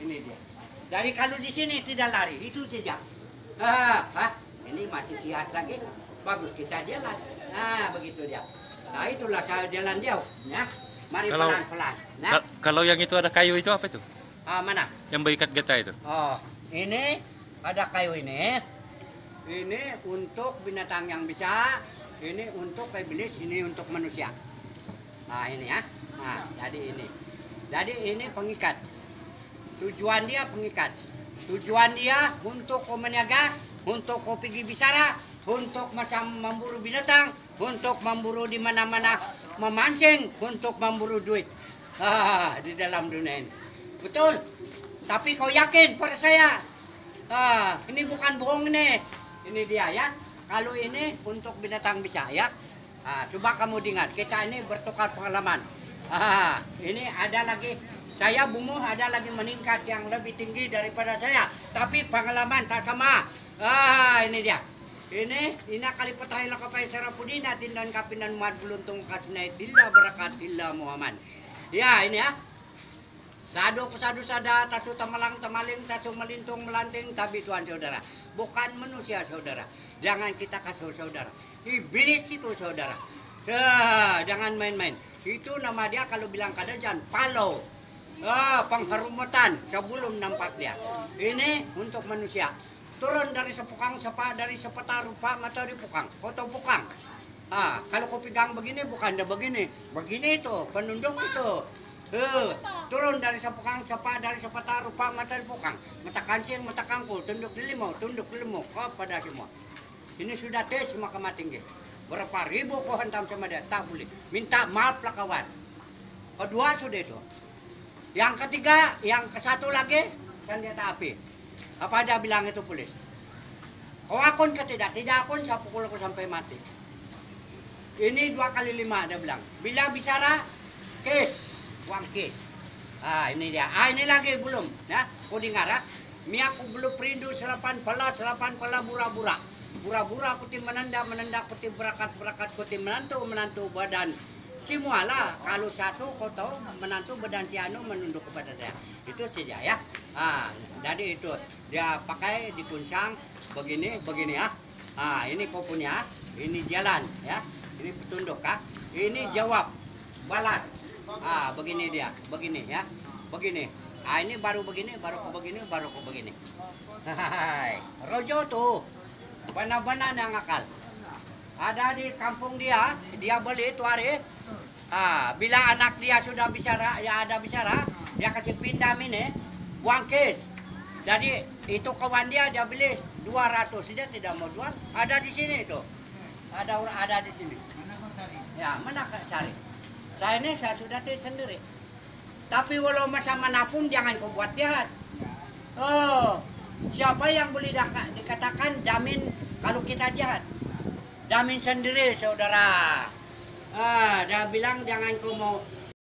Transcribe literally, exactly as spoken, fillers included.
ini dia. Jadi kalau di sini tidak lari, itu saja. Ah, ah, ini masih sehat lagi, bagus kita jalan. Nah, begitu dia. Nah, itulah saya jalan jauh, ya. Mari Kalau- pelan-pelan. Nah, Ka- Kalau yang itu ada kayu itu apa itu? ah, mana? Yang berikat getah itu? Oh, ini ada kayu ini. Ini untuk binatang yang bisa, ini untuk iblis, ini untuk manusia. Nah, ini ya. Nah, jadi ini. Jadi ini pengikat. Tujuan dia pengikat. Tujuan dia untuk kau meniaga, untuk kau pergi bicara, untuk macam memburu binatang, untuk memburu di mana-mana memancing, untuk memburu duit. Ah, di dalam dunia ini. Betul. Tapi kau yakin pada saya? Ah, ini bukan bohong nih. Ini dia ya. Kalau ini untuk binatang bisa ya. Ah, coba kamu ingat, kita ini bertukar pengalaman. Ah, ini ada lagi, saya bumuh ada lagi meningkat yang lebih tinggi daripada saya. Tapi pengalaman tak sama. Ah, ini dia. Ini, ini kali petahi lakapai serapudina tindan kapinan muad buluntung kasnai tilla berakatillah Muhammad. Ya, ini ya. Sado kusado sada, tasu tamalang tamaling, tasu melintung melanting, tapi Tuhan saudara. Bukan manusia saudara. Jangan kita kasih saudara. Iblis itu saudara. Ya, jangan main-main. Itu nama dia kalau bilang kadajan, palau. Ah, pengharumatan sebelum nampak dia. Ini untuk manusia. Turun dari sepukang, sepa dari sepeta rupa matahari pukang. Foto pukang. Ah, kalau kau pegang begini bukan ada begini. Begini itu, penunduk itu. Uh, turun dari sepukang, sepa dari sepeta rupa matahari pukang. Mata kancing, mata kangkul, tunduk di limau, tunduk di limau. Oh, pada semua. Ini sudah tes mahkamah tinggi. Berapa ribu kau hentam sama dia, tak boleh. Minta maaf lah kawan. Kedua sudah itu. Yang ketiga, yang ke satu lagi, senjata api. Apa dia bilang itu polis? Kau akun ke tidak? Tidak akun, saya pukul aku sampai mati. Ini dua kali lima dia bilang. Bila bicara, kes, uang kes. Ah, ini dia. Ah, ini lagi belum. Ya, kau dengar ya? Mi aku belum perindu serapan pala, serapan pala bura-bura. Bura-bura kuti menanda, menanda kuti berakat-berakat kuti menantu, menantu badan. Semualah, kalau satu kau tahu menantu badan si anu menunduk kepada saya. Itu saja ya. Ah, jadi itu dia pakai dikuncang begini, begini ya. Ah, ini kau punya, ini jalan ya. Ini petunduk kah? Ini jawab, balas. Ah, begini dia, begini ya. Begini. Ah, ini baru begini, baru kau begini, baru kau begini. Hai, Rojo tuh. Benar-benar yang akal. Ada di kampung dia, dia beli itu hari. Ah, bila anak dia sudah bicara, ya ada bicara, dia kasih pindah ini, buang kes. Jadi itu kawan dia, dia beli dua ratus, dia tidak mau jual. Ada di sini itu, ada orang ada di sini. Ya, mana Kak Sari? Saya ini saya sudah tes sendiri. Tapi walau masa manapun jangan kau buat jahat. Oh, siapa yang boleh dikatakan damin kalau kita jahat? Damin sendiri saudara. Ah, dia bilang jangan kau mau